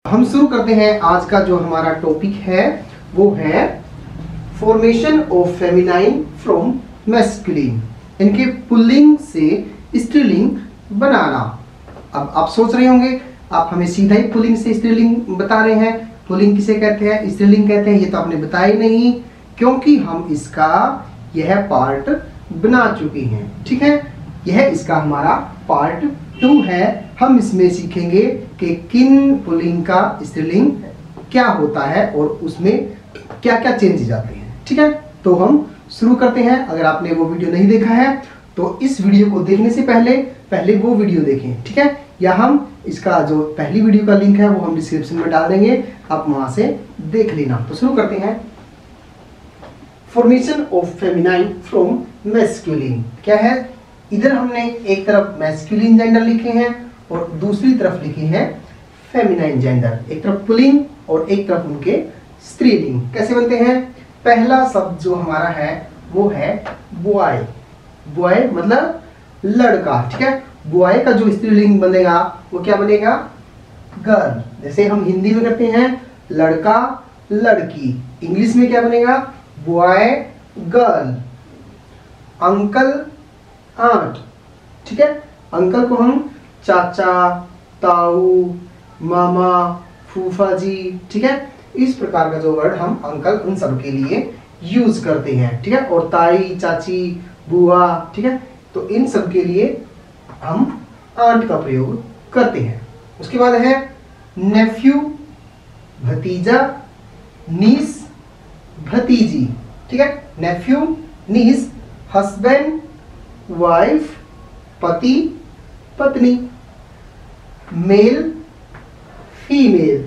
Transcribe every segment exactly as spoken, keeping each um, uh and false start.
हम शुरू करते हैं। आज का जो हमारा टॉपिक है वो है formation of feminine from masculine, इनके पुल्लिंग से स्त्रीलिंग बनाना। अब आप सोच रहे होंगे आप हमें सीधा ही पुल्लिंग से स्त्रीलिंग बता रहे हैं, पुल्लिंग किसे कहते हैं, स्त्रीलिंग कहते हैं, ये तो आपने बताया ही नहीं, क्योंकि हम इसका यह पार्ट बना चुके हैं। ठीक है, यह इसका हमारा पार्ट टू है। हम इसमें सीखेंगे कि किन पुल्लिंग का स्त्रीलिंग क्या होता है और उसमें क्या क्या चेंजेस आते हैं। ठीक है, तो हम शुरू करते हैं। अगर आपने वो वीडियो नहीं देखा है तो इस वीडियो को देखने से पहले पहले वो वीडियो देखें। ठीक है, या हम इसका जो पहली वीडियो का लिंक है वो हम डिस्क्रिप्शन में डाल देंगे, आप वहां से देख लेना। तो शुरू करते हैं। Formation of feminine from masculine क्या है? इधर हमने एक तरफ मैस्कुलिन जेंडर लिखे हैं और दूसरी तरफ लिखे हैं फेमिनाइन जेंडर। एक तरफ पुल्लिंग और एक तरफ उनके स्त्रीलिंग। कैसे बनते हैं? पहला शब्द जो हमारा है वो है बॉय। बॉय मतलब लड़का। ठीक है, बॉय का जो स्त्रीलिंग बनेगा वो क्या बनेगा? गर्ल। जैसे हम हिंदी में करते हैं लड़का लड़की, इंग्लिश में क्या बनेगा? Boy girl. Uncle aunt. ठीक है, अंकल को हम चाचा, ताऊ, मामा, फूफा जी, ठीक है, इस प्रकार का जो वर्ड हम अंकल उन सब के लिए यूज करते हैं। ठीक है, और ताई, चाची, बुआ, ठीक है, तो इन सब के लिए हम आंट का प्रयोग करते हैं। उसके बाद है नेफ्यू, भतीजा, नीस, भतीजी। ठीक है, नेफ्यू, नीस, हस्बैंड, वाइफ, पति, पत्नी, male, female,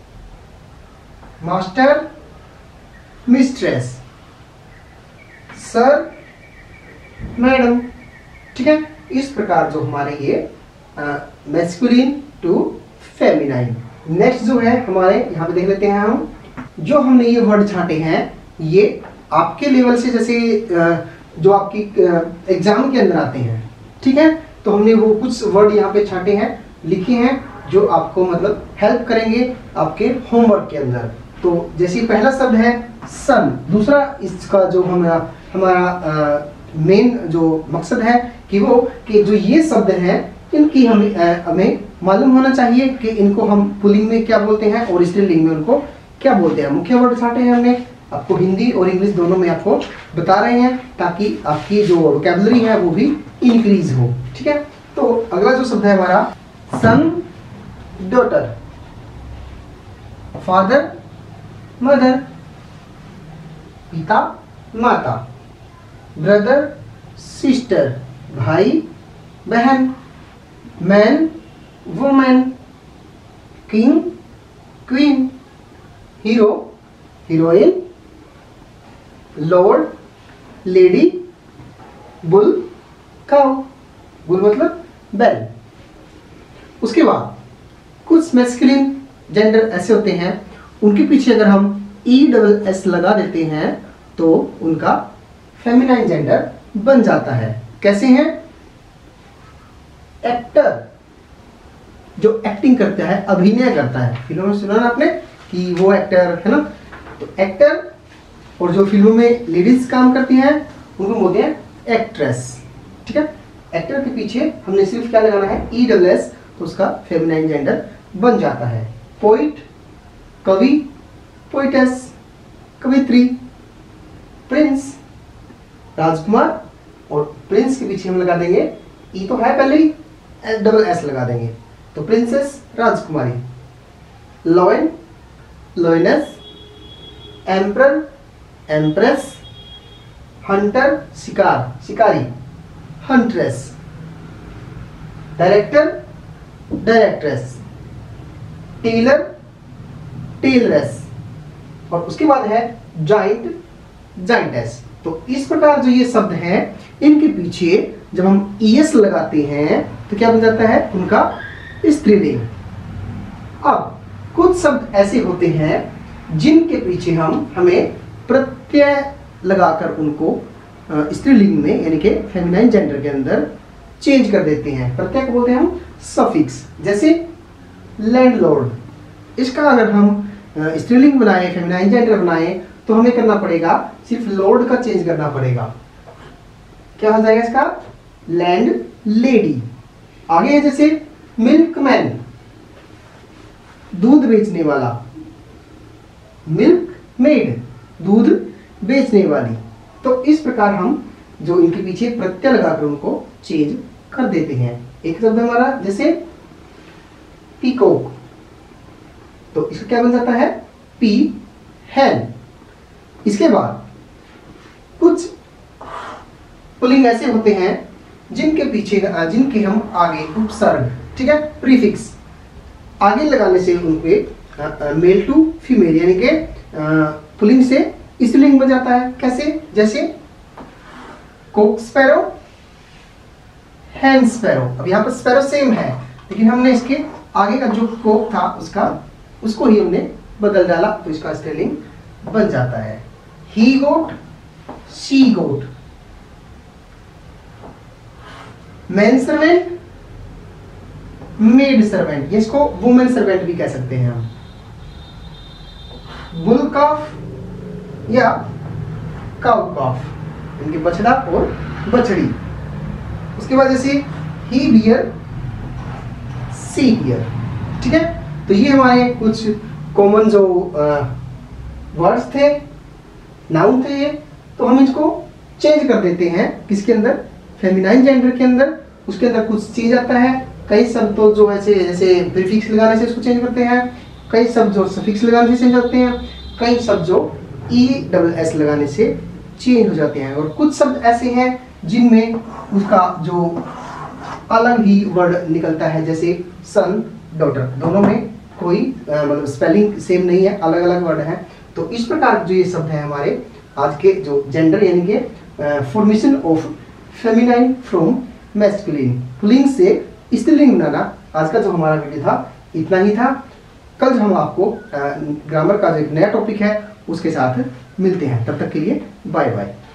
master, mistress, sir, madam. ठीक है, इस प्रकार जो हमारे ये मैस्कुलिन टू फेमिनाइन। नेक्स्ट जो है हमारे यहाँ पे देख लेते हैं हम, जो हमने ये वर्ड छांटे हैं ये आपके लेवल से, जैसे आ, जो आपकी एग्जाम के अंदर आते हैं। ठीक है, तो हमने वो कुछ वर्ड यहाँ पे छांटे हैं, लिखे हैं, जो आपको मतलब हेल्प करेंगे आपके होमवर्क के अंदर। तो जैसे पहला शब्द है सन, दूसरा इसका जो हमारा हमारा मेन जो मकसद है कि वो कि जो ये शब्द हैं इनकी हमें हमें मालूम होना चाहिए कि इनको हम पुल्लिंग में क्या बोलते हैं और स्त्रीलिंग में उनको क्या बोलते हैं। मुख्य वर्ड छांटे हैं हमने, आपको हिंदी और इंग्लिश दोनों में आपको बता रहे हैं ताकि आपकी जो वोकैबुलरी है वो भी इंक्रीज हो। ठीक है, तो अगला जो शब्द है हमारा सन, डॉटर, फादर, मदर, पिता, माता, ब्रदर, सिस्टर, भाई, बहन, man, women, king, queen, hero, heroine, lord, lady, bull, cow. Bull मतलब बैल। उसके बाद कुछ मैस्कुलिन जेंडर ऐसे होते हैं, उनके पीछे अगर हम ई डबल एस लगा देते हैं तो उनका फेमिनाइन जेंडर बन जाता है। कैसे हैं? एक्टर, जो एक्टिंग करता है, अभिनय करता है। फिल्मों में सुना ना आपने कि वो एक्टर है ना, तो एक्टर। और जो फिल्मों में लेडीज काम करती हैं उनको बोलते हैं एक्ट्रेस। ठीक है, एक्टर के पीछे हमने सिर्फ क्या लगाना है? ई डबल एस, तो उसका फेमिनाइन जेंडर बन जाता है। पोइट, कवि, पोइटेस, कवित्री, प्रिंस, राजकुमार, और प्रिंस के पीछे हम लगा देंगे, ई तो है पहले ही, डबल एस लगा देंगे, तो प्रिंसेस, राजकुमारी। Lion, lioness, emperor, empress, hunter, शिकार, शिकारी, huntress, director, directress, tailor, tailoress, और उसके बाद है जाइंट, जाइंटेस। तो इस प्रकार जो ये शब्द हैं इनके पीछे जब हम ईएस लगाते हैं तो क्या बन जाता है? उनका स्त्रीलिंग। अब कुछ शब्द ऐसे होते हैं जिनके पीछे हम हमें प्रत्यय लगाकर उनको स्त्रीलिंग में यानी कि फेमिनाइन जेंडर के अंदर चेंज कर देते हैं। प्रत्यय को बोलते हैं हम सफिक्स। जैसे लैंडलॉर्ड, इसका अगर हम स्त्रीलिंग बनाए, फेमिनाइन जेंडर बनाए, तो हमें करना पड़ेगा सिर्फ लॉर्ड का चेंज करना पड़ेगा। क्या हो जाएगा इसका? Landlady. आगे है जैसे मिल्कमैन, दूध बेचने वाला, मिल्क मेड, दूध बेचने वाली। तो इस प्रकार हम जो इनके पीछे प्रत्यय लगाकर उनको चेंज कर देते हैं। एक शब्द हमारा जैसे पीकॉक, तो इसका क्या बन जाता है? Peahen. इसके बाद कुछ पुलिंग ऐसे होते हैं जिनके पीछे जिनके हम आगे उपसर्ग, ठीक है, प्रीफिक्स आगे लगाने से उनपे मेल टू फीमेल यानी के पुलिंग से स्त्रीलिंग बन जाता है। कैसे? जैसे कोक स्पैरो, हैन स्पैरो। अब यहाँ पर स्पैरो सेम है, लेकिन हमने इसके आगे का जो कोक था उसका उसको ही हमने बदल डाला, तो इसका स्पेलिंग बन जाता है he goat, she goat. Man servant, maid servant, इसको वुमेन सर्वेंट भी कह सकते हैं हम। बुल काफ या काउ काफ, इनके बछड़ा और बछड़ी। उसके बाद जैसे ही बियर, सी बियर, ठीक है। तो ये हमारे कुछ कॉमन जो वर्ड्स थे, नाउन थे ये, तो हम इसको चेंज कर देते हैं किसके अंदर? फेमिनाइन जेंडर के अंदर। उसके अंदर कुछ चेंज आता है, कई शब्द तो जो ऐसे जैसे प्रीफिक्स लगाने से इसको चेंज करते हैं, कई शब्द जो सफिक्स लगाने से चेंज होते हैं, कई शब्द जो ई डबल एस लगाने से चेंज हो जाते हैं, और कुछ शब्द ऐसे हैं जिनमें उसका जो अलग ही वर्ड निकलता है, जैसे सन, डॉटर, दोनों में कोई मतलब स्पेलिंग सेम नहीं है, अलग अलग वर्ड है। तो इस प्रकार जो ये शब्द है हमारे आज के जो जेंडर यानी कि formation of feminine from masculine, पुल्लिंग से स्त्रीलिंग बनाना, आज का जो हमारा वीडियो था इतना ही था। कल हम आपको ग्रामर का जो एक नया टॉपिक है उसके साथ मिलते हैं, तब तक के लिए बाय बाय।